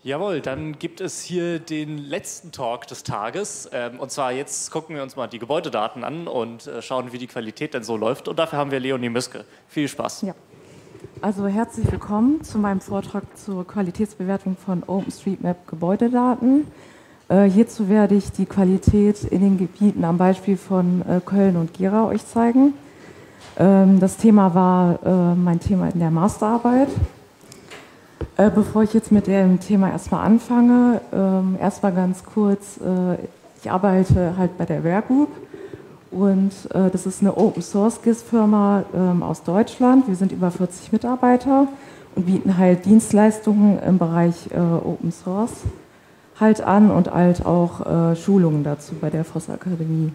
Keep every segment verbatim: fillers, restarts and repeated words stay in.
Jawohl, dann gibt es hier den letzten Talk des Tages. Ähm, und zwar jetzt gucken wir uns mal die Gebäudedaten an und äh, schauen, wie die Qualität denn so läuft. Und dafür haben wir Leonie Müske. Viel Spaß. Ja. Also herzlich willkommen zu meinem Vortrag zur Qualitätsbewertung von OpenStreetMap Gebäudedaten. Äh, hierzu werde ich die Qualität in den Gebieten am Beispiel von äh, Köln und Gera euch zeigen. Ähm, das Thema war äh, mein Thema in der Masterarbeit. Äh, bevor ich jetzt mit dem Thema erstmal anfange, ähm, erstmal ganz kurz, äh, ich arbeite halt bei der Ware Group und äh, das ist eine Open Source G I S-Firma ähm, aus Deutschland. Wir sind über vierzig Mitarbeiter und bieten halt Dienstleistungen im Bereich äh, Open Source halt an und halt auch äh, Schulungen dazu bei der Voss Akademie.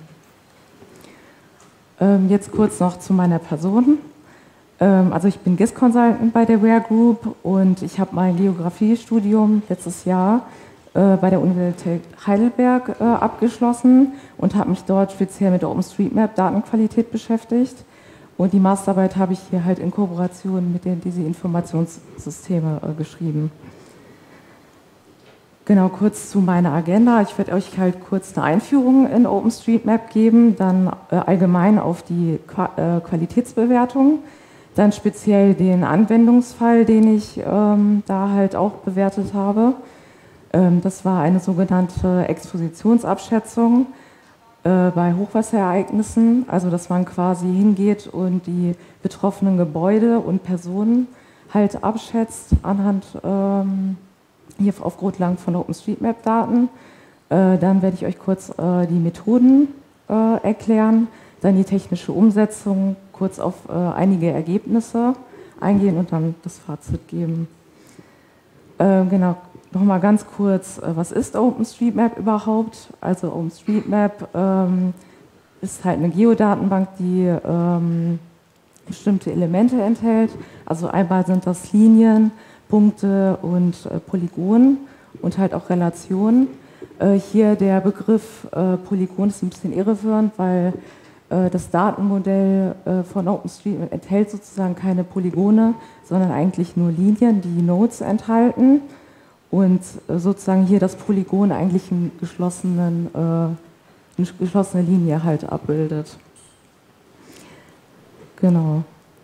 Ähm, jetzt kurz noch zu meiner Person. Also ich bin G I S-Consultant bei der Ware Group und ich habe mein Geografiestudium letztes Jahr äh, bei der Universität Heidelberg äh, abgeschlossen und habe mich dort speziell mit der OpenStreetMap-Datenqualität beschäftigt. Und die Masterarbeit habe ich hier halt in Kooperation mit den diese Informationssysteme äh, geschrieben. Genau, kurz zu meiner Agenda. Ich werde euch halt kurz eine Einführung in OpenStreetMap geben, dann äh, allgemein auf die Qua äh, Qualitätsbewertung. Dann speziell den Anwendungsfall, den ich ähm, da halt auch bewertet habe. Ähm, das war eine sogenannte Expositionsabschätzung äh, bei Hochwasserereignissen. Also dass man quasi hingeht und die betroffenen Gebäude und Personen halt abschätzt anhand ähm, hier auf Grundlage von OpenStreetMap-Daten. Äh, dann werde ich euch kurz äh, die Methoden äh, erklären. Dann die technische Umsetzung, kurz auf äh, einige Ergebnisse eingehen und dann das Fazit geben. Äh, genau, nochmal ganz kurz, äh, was ist OpenStreetMap überhaupt? Also OpenStreetMap ähm, ist halt eine Geodatenbank, die ähm, bestimmte Elemente enthält. Also einmal sind das Linien, Punkte und äh, Polygonen und halt auch Relationen. Äh, hier der Begriff äh, Polygon ist ein bisschen irreführend, weil das Datenmodell von OpenStreetMap enthält sozusagen keine Polygone, sondern eigentlich nur Linien, die Nodes enthalten und sozusagen hier das Polygon eigentlich einen geschlossenen, eine geschlossene Linie halt abbildet. Genau.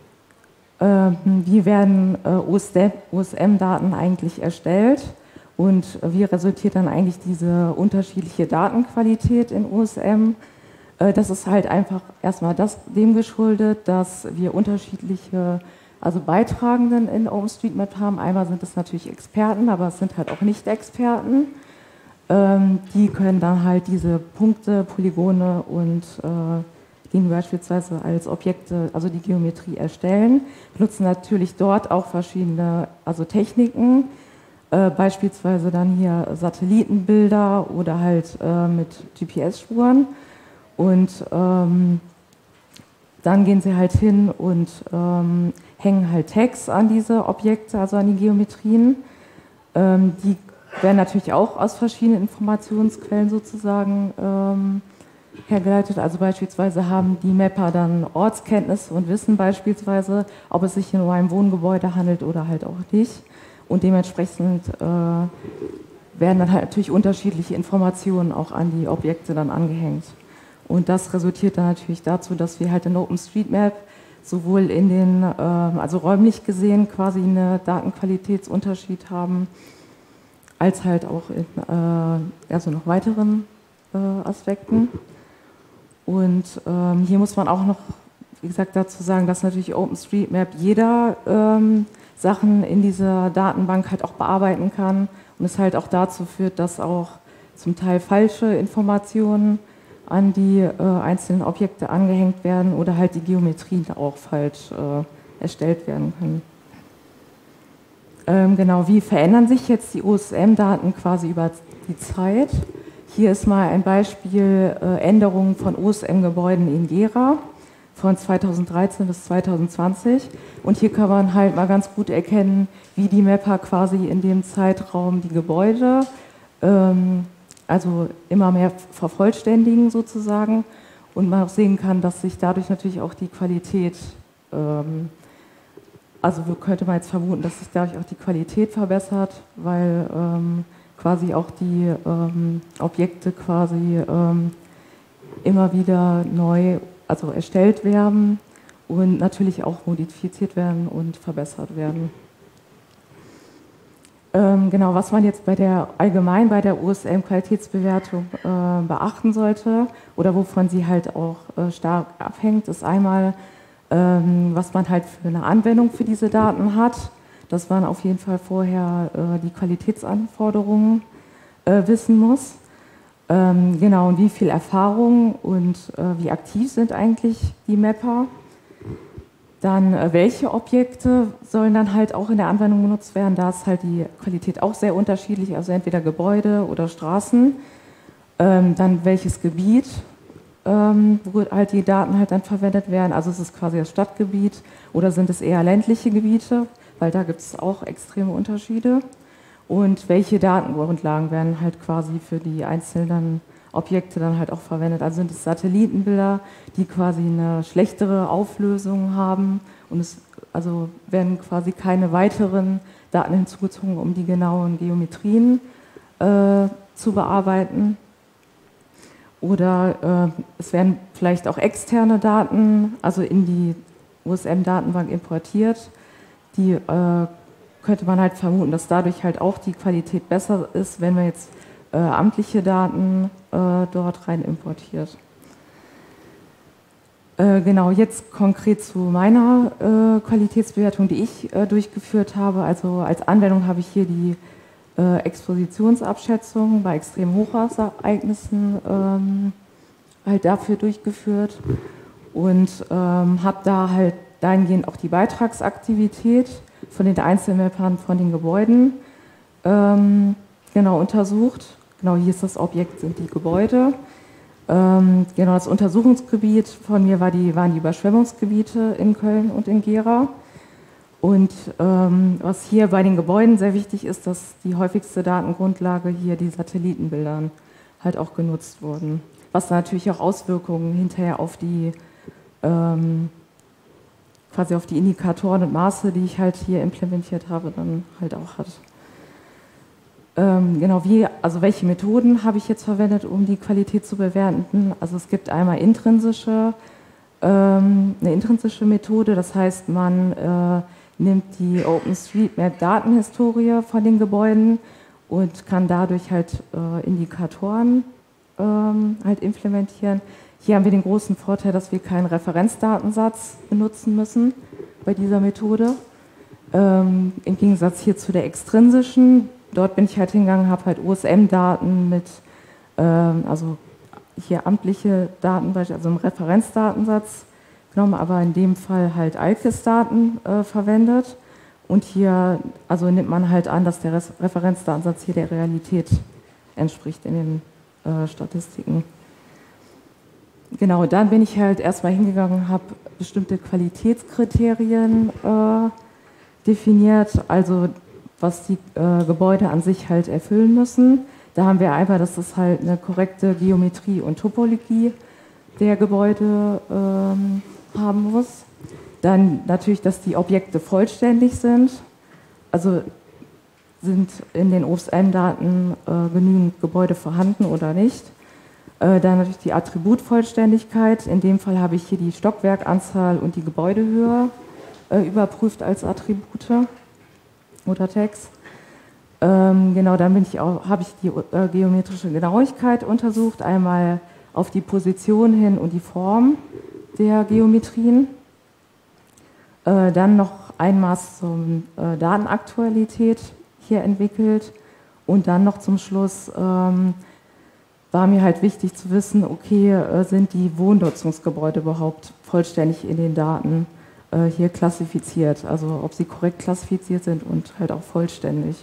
Wie werden O S M-Daten eigentlich erstellt und wie resultiert dann eigentlich diese unterschiedliche Datenqualität in O S M? Das ist halt einfach erstmal das, dem geschuldet, dass wir unterschiedliche also Beitragenden in OpenStreetMap haben. Einmal sind es natürlich Experten, aber es sind halt auch Nicht-Experten. Ähm, die können dann halt diese Punkte, Polygone und äh, die beispielsweise als Objekte, also die Geometrie erstellen. Wir nutzen natürlich dort auch verschiedene also Techniken, äh, beispielsweise dann hier Satellitenbilder oder halt äh, mit G P S-Spuren. Und ähm, dann gehen sie halt hin und ähm, hängen halt Tags an diese Objekte, also an die Geometrien. Ähm, die werden natürlich auch aus verschiedenen Informationsquellen sozusagen ähm, hergeleitet. Also beispielsweise haben die Mapper dann Ortskenntnis und wissen beispielsweise, ob es sich hier um ein Wohngebäude handelt oder halt auch nicht. Und dementsprechend äh, werden dann halt natürlich unterschiedliche Informationen auch an die Objekte dann angehängt. Und das resultiert dann natürlich dazu, dass wir halt in OpenStreetMap sowohl in den, äh, also räumlich gesehen quasi einen Datenqualitätsunterschied haben, als halt auch in äh, also noch weiteren äh, Aspekten. Und ähm, hier muss man auch noch, wie gesagt, dazu sagen, dass natürlich OpenStreetMap jeder ähm, Sachen in dieser Datenbank halt auch bearbeiten kann und es halt auch dazu führt, dass auch zum Teil falsche Informationen an die äh, einzelnen Objekte angehängt werden oder halt die Geometrien auch falsch äh, erstellt werden können. Ähm, genau, wie verändern sich jetzt die O S M-Daten quasi über die Zeit? Hier ist mal ein Beispiel äh, Änderungen von O S M-Gebäuden in Gera von zweitausenddreizehn bis zweitausendzwanzig. Und hier kann man halt mal ganz gut erkennen, wie die Mapper quasi in dem Zeitraum die Gebäude ähm, also immer mehr vervollständigen sozusagen und man auch sehen kann, dass sich dadurch natürlich auch die Qualität ähm, also könnte man jetzt vermuten, dass sich dadurch auch die Qualität verbessert, weil ähm, quasi auch die ähm, Objekte quasi ähm, immer wieder neu, also erstellt werden und natürlich auch modifiziert werden und verbessert werden. Ähm, genau, was man jetzt bei der allgemein bei der U S M-Qualitätsbewertung äh, beachten sollte oder wovon sie halt auch äh, stark abhängt, ist einmal, ähm, was man halt für eine Anwendung für diese Daten hat, dass man auf jeden Fall vorher äh, die Qualitätsanforderungen äh, wissen muss. Ähm, genau, und wie viel Erfahrung und äh, wie aktiv sind eigentlich die Mapper. Dann, äh, welche Objekte sollen dann halt auch in der Anwendung genutzt werden? Da ist halt die Qualität auch sehr unterschiedlich, also entweder Gebäude oder Straßen. Ähm, dann welches Gebiet, ähm, wo halt die Daten halt dann verwendet werden. Also ist es quasi das Stadtgebiet oder sind es eher ländliche Gebiete? Weil da gibt es auch extreme Unterschiede. Und welche Datengrundlagen werden halt quasi für die einzelnen Objekte dann halt auch verwendet. Also sind es Satellitenbilder, die quasi eine schlechtere Auflösung haben und es also werden quasi keine weiteren Daten hinzugezogen, um die genauen Geometrien äh, zu bearbeiten. Oder äh, es werden vielleicht auch externe Daten, also in die U S M-Datenbank importiert, die äh, könnte man halt vermuten, dass dadurch halt auch die Qualität besser ist, wenn man jetzt äh, amtliche Daten äh, dort rein importiert. Äh, genau, jetzt konkret zu meiner äh, Qualitätsbewertung, die ich äh, durchgeführt habe. Also als Anwendung habe ich hier die äh, Expositionsabschätzung bei extremen Hochwasserereignissen ähm, halt dafür durchgeführt und ähm, habe da halt dahingehend auch die Beitragsaktivität von den Einzelmappern von den Gebäuden ähm, genau untersucht. Genau, hier ist das Objekt, sind die Gebäude. Ähm, genau, das Untersuchungsgebiet von mir war die, waren die Überschwemmungsgebiete in Köln und in Gera. Und ähm, was hier bei den Gebäuden sehr wichtig ist, dass die häufigste Datengrundlage hier die Satellitenbildern halt auch genutzt wurden. Was dann natürlich auch Auswirkungen hinterher auf die ähm, quasi auf die Indikatoren und Maße, die ich halt hier implementiert habe, dann halt auch hat. Ähm, genau, wie, also welche Methoden habe ich jetzt verwendet, um die Qualität zu bewerten? Also es gibt einmal intrinsische, ähm, eine intrinsische Methode, das heißt, man äh, nimmt die OpenStreetMap-Datenhistorie von den Gebäuden und kann dadurch halt äh, Indikatoren ähm, halt implementieren. Hier haben wir den großen Vorteil, dass wir keinen Referenzdatensatz benutzen müssen bei dieser Methode. Ähm, im Gegensatz hier zu der extrinsischen, dort bin ich halt hingegangen, habe halt U S M-Daten mit, ähm, also hier amtliche Daten, also im Referenzdatensatz genommen, aber in dem Fall halt A L K I-S-Daten äh, verwendet. Und hier, also nimmt man halt an, dass der Referenzdatensatz hier der Realität entspricht in den äh, Statistiken. Genau, dann bin ich halt erstmal hingegangen und habe bestimmte Qualitätskriterien äh, definiert, also was die äh, Gebäude an sich halt erfüllen müssen. Da haben wir einmal, dass es halt eine korrekte Geometrie und Topologie der Gebäude ähm, haben muss. Dann natürlich, dass die Objekte vollständig sind, also sind in den O S M-Daten äh, genügend Gebäude vorhanden oder nicht. Dann natürlich die Attributvollständigkeit. In dem Fall habe ich hier die Stockwerkanzahl und die Gebäudehöhe äh, überprüft als Attribute oder Tags. Ähm, genau, dann bin ich auch, habe ich die äh, geometrische Genauigkeit untersucht, einmal auf die Position hin und die Form der Geometrien. Äh, dann noch ein Maß zur äh, Datenaktualität hier entwickelt und dann noch zum Schluss ähm, war mir halt wichtig zu wissen, okay, äh, sind die Wohnnutzungsgebäude überhaupt vollständig in den Daten äh, hier klassifiziert, also ob sie korrekt klassifiziert sind und halt auch vollständig.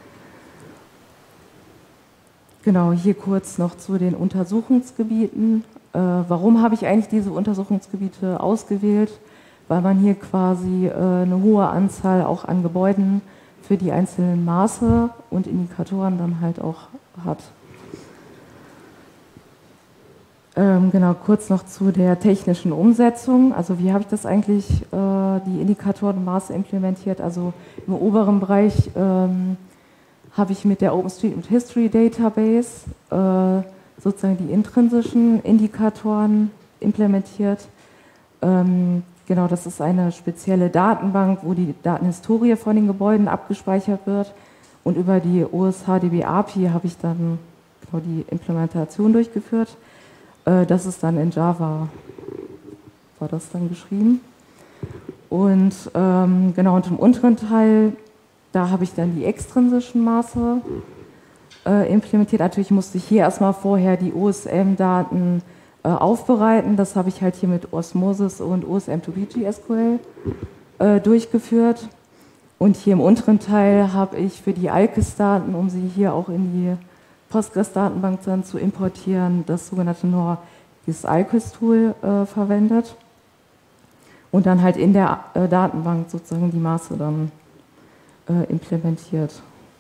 Genau, hier kurz noch zu den Untersuchungsgebieten. Äh, warum habe ich eigentlich diese Untersuchungsgebiete ausgewählt? Weil man hier quasi äh, eine hohe Anzahl auch an Gebäuden für die einzelnen Maße und Indikatoren dann halt auch hat. Ähm, genau, kurz noch zu der technischen Umsetzung. Also wie habe ich das eigentlich, äh, die Indikatoren und Maße implementiert? Also im oberen Bereich ähm, habe ich mit der OpenStreetMap History Database äh, sozusagen die intrinsischen Indikatoren implementiert. Ähm, genau, das ist eine spezielle Datenbank, wo die Datenhistorie von den Gebäuden abgespeichert wird. Und über die O S H D B A P I habe ich dann genau die Implementation durchgeführt. Das ist dann in Java, war das dann geschrieben. Und ähm, genau, und im unteren Teil, da habe ich dann die extrinsischen Maße äh, implementiert. Natürlich musste ich hier erstmal vorher die O S M-Daten äh, aufbereiten. Das habe ich halt hier mit Osmosis und O S M to P G S Q L äh, durchgeführt. Und hier im unteren Teil habe ich für die ALKIS-Daten, um sie hier auch in die Postgres-Datenbank dann zu importieren, das sogenannte N O R, dieses ALKIS-Tool äh, verwendet und dann halt in der äh, Datenbank sozusagen die Maße dann äh, implementiert.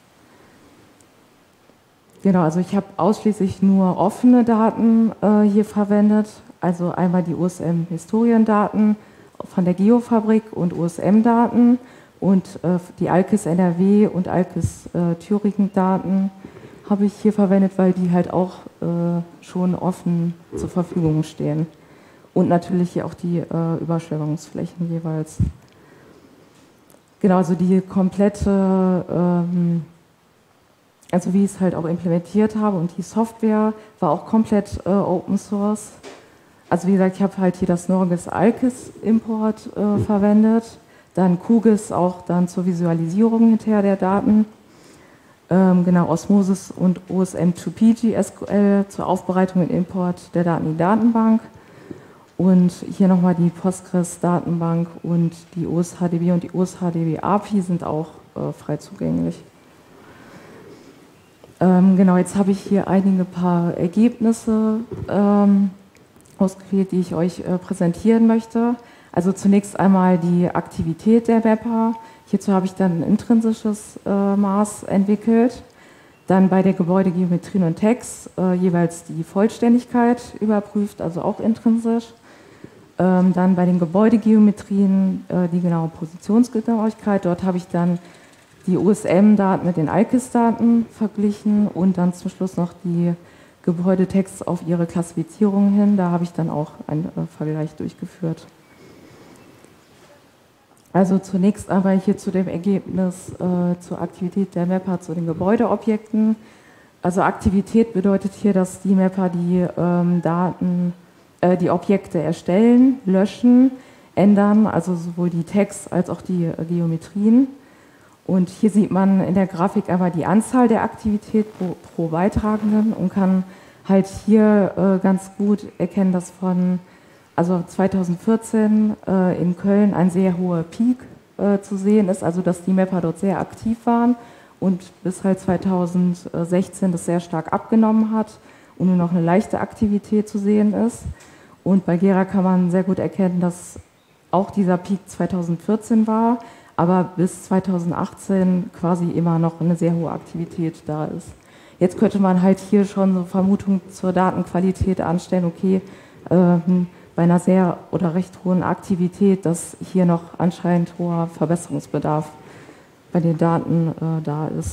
Genau, also ich habe ausschließlich nur offene Daten äh, hier verwendet, also einmal die O S M-Historiendaten von der Geofabrik und O S M-Daten und äh, die ALKIS N R W und ALKIS äh, Thüringen-Daten habe ich hier verwendet, weil die halt auch äh, schon offen zur Verfügung stehen. Und natürlich hier auch die äh, Überschwemmungsflächen jeweils. Genau, also die komplette, ähm, also wie ich es halt auch implementiert habe und die Software war auch komplett äh, Open Source. Also wie gesagt, ich habe halt hier das Norgis ALKIS Import äh, verwendet, dann QGIS auch dann zur Visualisierung hinterher der Daten. Ähm, genau, Osmosis und O S M to P G S Q L zur Aufbereitung und Import der Daten in die Datenbank. Und hier nochmal die Postgres-Datenbank und die O S H D B und die O S H D B A P I sind auch äh, frei zugänglich. Ähm, genau, jetzt habe ich hier einige paar Ergebnisse ähm, ausgewählt, die ich euch äh, präsentieren möchte. Also zunächst einmal die Aktivität der Mapper. Hierzu habe ich dann ein intrinsisches äh, Maß entwickelt. Dann bei der Gebäudegeometrien und Tags äh, jeweils die Vollständigkeit überprüft, also auch intrinsisch. Ähm, dann bei den Gebäudegeometrien äh, die genaue Positionsgenauigkeit. Dort habe ich dann die O S M-Daten mit den ALKIS-Daten verglichen und dann zum Schluss noch die Gebäudetags auf ihre Klassifizierung hin. Da habe ich dann auch einen äh, Vergleich durchgeführt. Also zunächst aber hier zu dem Ergebnis äh, zur Aktivität der Mapper zu den Gebäudeobjekten. Also Aktivität bedeutet hier, dass die Mapper die ähm, Daten, äh, die Objekte erstellen, löschen, ändern, also sowohl die Tags als auch die äh, Geometrien. Und hier sieht man in der Grafik einmal die Anzahl der Aktivität pro, pro Beitragenden und kann halt hier äh, ganz gut erkennen, dass von also zweitausendvierzehn äh, in Köln ein sehr hoher Peak äh, zu sehen ist, also dass die Mapper dort sehr aktiv waren und bis halt zweitausendsechzehn das sehr stark abgenommen hat und nur noch eine leichte Aktivität zu sehen ist. Und bei Gera kann man sehr gut erkennen, dass auch dieser Peak zweitausendvierzehn war, aber bis zweitausendachtzehn quasi immer noch eine sehr hohe Aktivität da ist. Jetzt könnte man halt hier schon so Vermutungen zur Datenqualität anstellen, okay, ähm, bei einer sehr oder recht hohen Aktivität, dass hier noch anscheinend hoher Verbesserungsbedarf bei den Daten äh, da ist.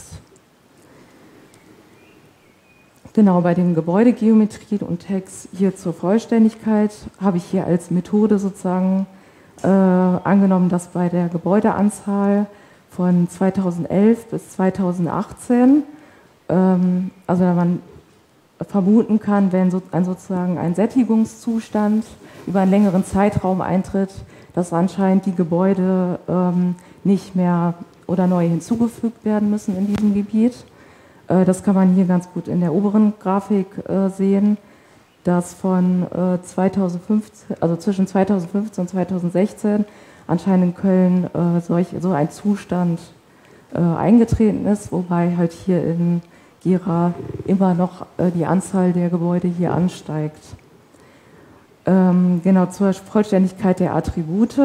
Genau, bei den Gebäudegeometrien und Tags hier zur Vollständigkeit habe ich hier als Methode sozusagen äh, angenommen, dass bei der Gebäudeanzahl von zweitausendelf bis zweitausendachtzehn, ähm, also wenn man vermuten kann, wenn so, ein, sozusagen ein Sättigungszustand über einen längeren Zeitraum eintritt, dass anscheinend die Gebäude ähm, nicht mehr oder neu hinzugefügt werden müssen in diesem Gebiet. Äh, das kann man hier ganz gut in der oberen Grafik äh, sehen, dass von äh, zweitausendfünfzehn, also zwischen zweitausendfünfzehn und zweitausendsechzehn anscheinend in Köln äh, solch, so ein Zustand äh, eingetreten ist, wobei halt hier in Gera immer noch äh, die Anzahl der Gebäude hier ansteigt. Ähm, genau, zur Vollständigkeit der Attribute.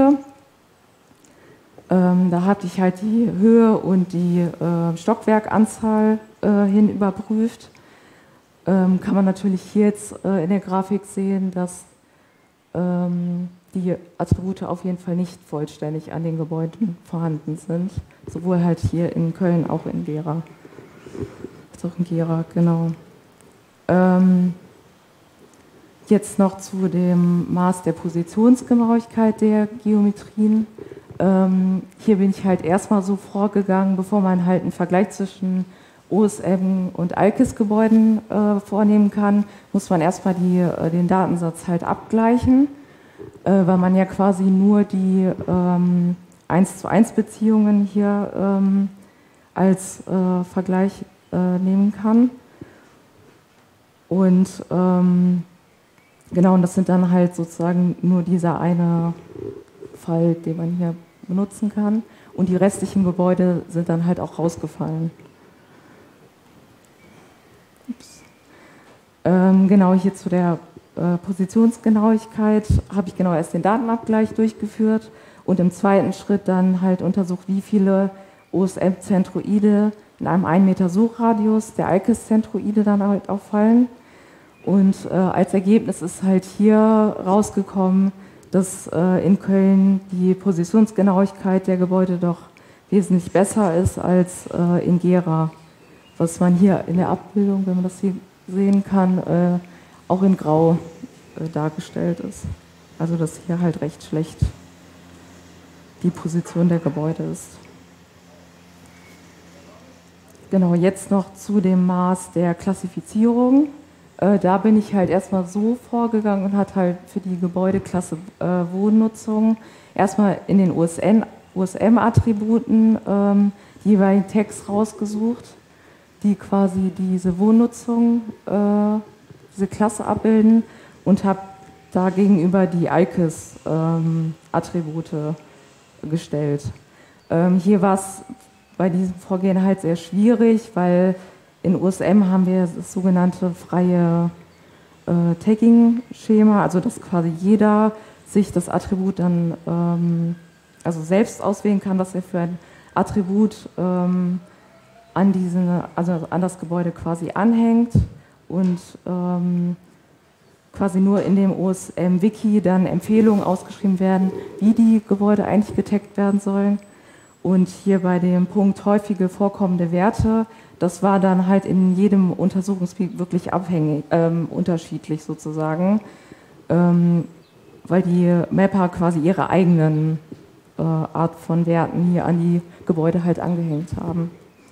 Ähm, da hatte ich halt die Höhe und die äh, Stockwerkanzahl äh, hin überprüft. ähm, kann man natürlich hier jetzt äh, in der Grafik sehen, dass ähm, die Attribute auf jeden Fall nicht vollständig an den Gebäuden vorhanden sind. Sowohl halt hier in Köln, auch in Gera. Als auch in Gera, genau. Ähm, jetzt noch zu dem Maß der Positionsgenauigkeit der Geometrien. Ähm, hier bin ich halt erstmal so vorgegangen, bevor man halt einen Vergleich zwischen O S M und ALKIS-Gebäuden äh, vornehmen kann, muss man erstmal die, äh, den Datensatz halt abgleichen, äh, weil man ja quasi nur die ähm, eins zu eins Beziehungen hier ähm, als äh, Vergleich äh, nehmen kann. Und ähm, genau, und das sind dann halt sozusagen nur dieser eine Fall, den man hier benutzen kann. Und die restlichen Gebäude sind dann halt auch rausgefallen. Ähm, genau, hier zu der äh, Positionsgenauigkeit habe ich genau erst den Datenabgleich durchgeführt und im zweiten Schritt dann halt untersucht, wie viele O S M-Zentroide in einem einen Meter Suchradius der ALKIS-Zentroide dann halt auffallen. Und äh, als Ergebnis ist halt hier rausgekommen, dass äh, in Köln die Positionsgenauigkeit der Gebäude doch wesentlich besser ist als äh, in Gera, was man hier in der Abbildung, wenn man das hier sehen kann, äh, auch in Grau äh, dargestellt ist. Also dass hier halt recht schlecht die Position der Gebäude ist. Genau, jetzt noch zu dem Maß der Klassifizierung. Äh, da bin ich halt erstmal so vorgegangen und hat halt für die Gebäudeklasse äh, Wohnnutzung erstmal in den O S M-Attributen ähm, die jeweiligen Tags rausgesucht, die quasi diese Wohnnutzung, äh, diese Klasse abbilden und habe da gegenüber die ALKIS-Attribute ähm, gestellt. Ähm, hier war es bei diesem Vorgehen halt sehr schwierig, weil in O S M haben wir das sogenannte freie äh, Tagging-Schema, also dass quasi jeder sich das Attribut dann ähm, also selbst auswählen kann, was er für ein Attribut ähm, an, diese, also an das Gebäude quasi anhängt und ähm, quasi nur in dem O S M-Wiki dann Empfehlungen ausgeschrieben werden, wie die Gebäude eigentlich getaggt werden sollen. Und hier bei dem Punkt häufige vorkommende Werte, das war dann halt in jedem Untersuchungsgebiet wirklich abhängig, ähm, unterschiedlich sozusagen, ähm, weil die Mapper quasi ihre eigenen äh, Art von Werten hier an die Gebäude halt angehängt haben.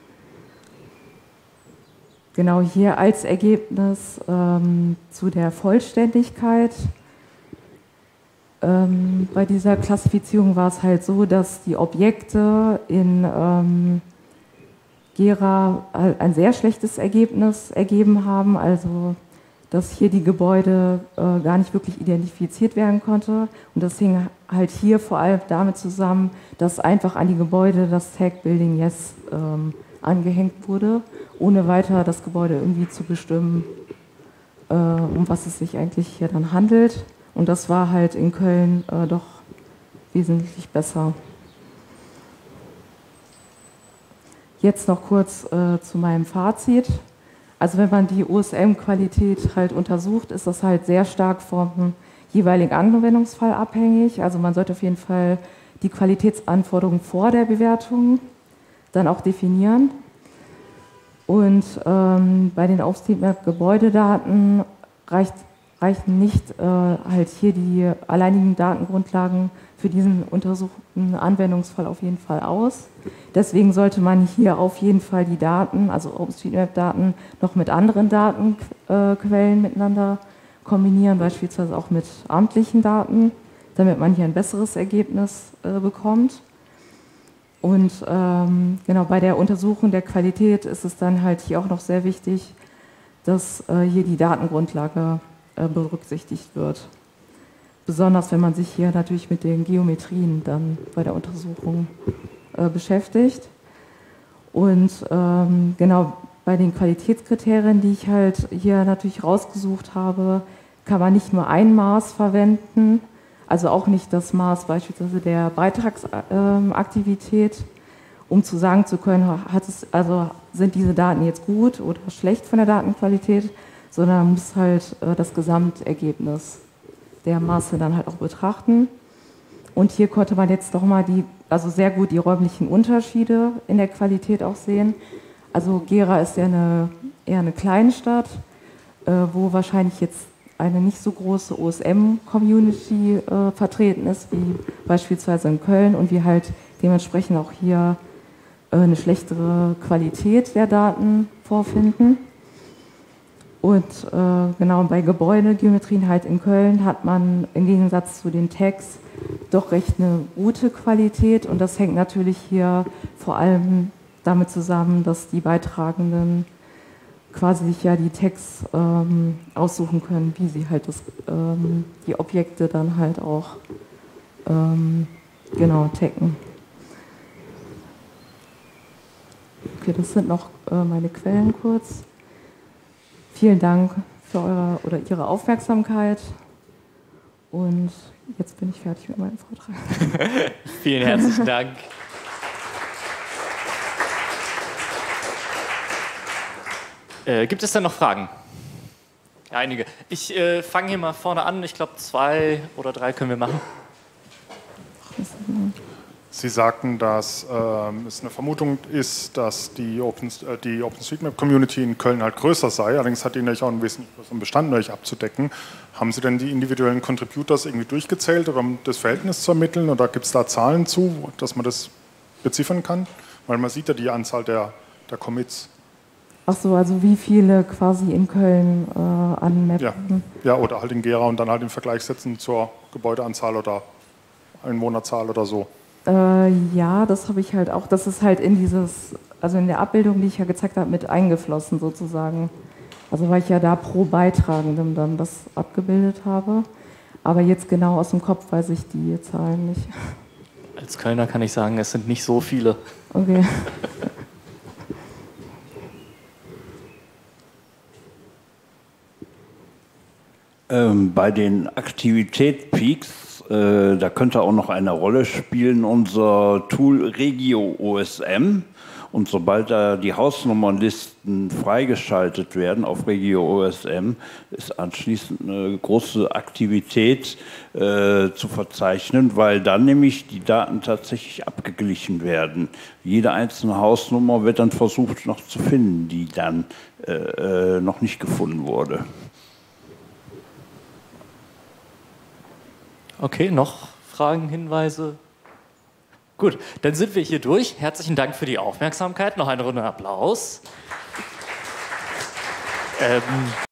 Genau hier als Ergebnis ähm, zu der Vollständigkeit. Ähm, bei dieser Klassifizierung war es halt so, dass die Objekte in ähm, Gera ein sehr schlechtes Ergebnis ergeben haben, also dass hier die Gebäude äh, gar nicht wirklich identifiziert werden konnte. Und das hing halt hier vor allem damit zusammen, dass einfach an die Gebäude das Tag Building Yes ähm, angehängt wurde, ohne weiter das Gebäude irgendwie zu bestimmen, äh, um was es sich eigentlich hier dann handelt. Und das war halt in Köln äh, doch wesentlich besser. Jetzt noch kurz äh, zu meinem Fazit. Also wenn man die O S M-Qualität halt untersucht, ist das halt sehr stark vom jeweiligen Anwendungsfall abhängig. Also man sollte auf jeden Fall die Qualitätsanforderungen vor der Bewertung dann auch definieren. Und ähm, bei den OpenStreetMap-Gebäudedaten reicht, reichen nicht äh, halt hier die alleinigen Datengrundlagen für diesen untersuchten Anwendungsfall auf jeden Fall aus. Deswegen sollte man hier auf jeden Fall die Daten, also OpenStreetMap-Daten, noch mit anderen Datenquellen miteinander kombinieren, beispielsweise auch mit amtlichen Daten, damit man hier ein besseres Ergebnis äh, bekommt. Und ähm, genau bei der Untersuchung der Qualität ist es dann halt hier auch noch sehr wichtig, dass äh, hier die Datengrundlage äh, berücksichtigt wird. Besonders wenn man sich hier natürlich mit den Geometrien dann bei der Untersuchung äh, beschäftigt. Und ähm, genau bei den Qualitätskriterien, die ich halt hier natürlich rausgesucht habe, kann man nicht nur ein Maß verwenden, also auch nicht das Maß beispielsweise der Beitragsaktivität, äh, um zu sagen zu können, hat es, also sind diese Daten jetzt gut oder schlecht von der Datenqualität, sondern man muss halt äh, das Gesamtergebnis der Maße dann halt auch betrachten. Und hier konnte man jetzt doch mal die, also sehr gut die räumlichen Unterschiede in der Qualität auch sehen. Also Gera ist ja eine, eher eine Kleinstadt, äh, wo wahrscheinlich jetzt eine nicht so große O S M-Community äh, vertreten ist, wie beispielsweise in Köln, und wir halt dementsprechend auch hier äh, eine schlechtere Qualität der Daten vorfinden. Und äh, genau bei Gebäudegeometrien halt in Köln hat man im Gegensatz zu den Tags doch recht eine gute Qualität, und das hängt natürlich hier vor allem damit zusammen, dass die Beitragenden quasi sich ja die Tags ähm, aussuchen können, wie sie halt das, ähm, die Objekte dann halt auch ähm, genau taggen. Okay, das sind noch äh, meine Quellen kurz. Vielen Dank für eure oder Ihre Aufmerksamkeit, und jetzt bin ich fertig mit meinem Vortrag. Vielen herzlichen Dank. Äh, gibt es denn noch Fragen? Einige. Ich äh, fange hier mal vorne an. Ich glaube, zwei oder drei können wir machen. Sie sagten, dass ähm, es eine Vermutung ist, dass die, Open, äh, die OpenStreetMap-Community in Köln halt größer sei. Allerdings hat die natürlich auch einen wesentlich größeren Bestand euch abzudecken. Haben Sie denn die individuellen Contributors irgendwie durchgezählt, oder um das Verhältnis zu ermitteln? Oder gibt es da Zahlen zu, dass man das beziffern kann? Weil man sieht ja die Anzahl der, der Commits. Ach so, also wie viele quasi in Köln äh, anmappen? Ja. ja, oder halt in Gera und dann halt im Vergleich setzen zur Gebäudeanzahl oder Einwohnerzahl oder so. Äh, ja, das habe ich halt auch. Das ist halt in dieses, also in der Abbildung, die ich ja gezeigt habe, mit eingeflossen sozusagen. Also weil ich ja da pro Beitragendem dann das abgebildet habe. Aber jetzt genau aus dem Kopf weiß ich die Zahlen nicht. Als Kölner kann ich sagen, es sind nicht so viele. Okay. Ähm, bei den Aktivitätspeaks, äh, da könnte auch noch eine Rolle spielen unser Tool Regio O S M. Und sobald da die Hausnummernlisten freigeschaltet werden auf Regio O S M, ist anschließend eine große Aktivität äh, zu verzeichnen, weil dann nämlich die Daten tatsächlich abgeglichen werden. Jede einzelne Hausnummer wird dann versucht noch zu finden, die dann äh, äh, noch nicht gefunden wurde. Okay, noch Fragen, Hinweise? Gut, dann sind wir hier durch. Herzlichen Dank für die Aufmerksamkeit. Noch eine Runde Applaus. Ähm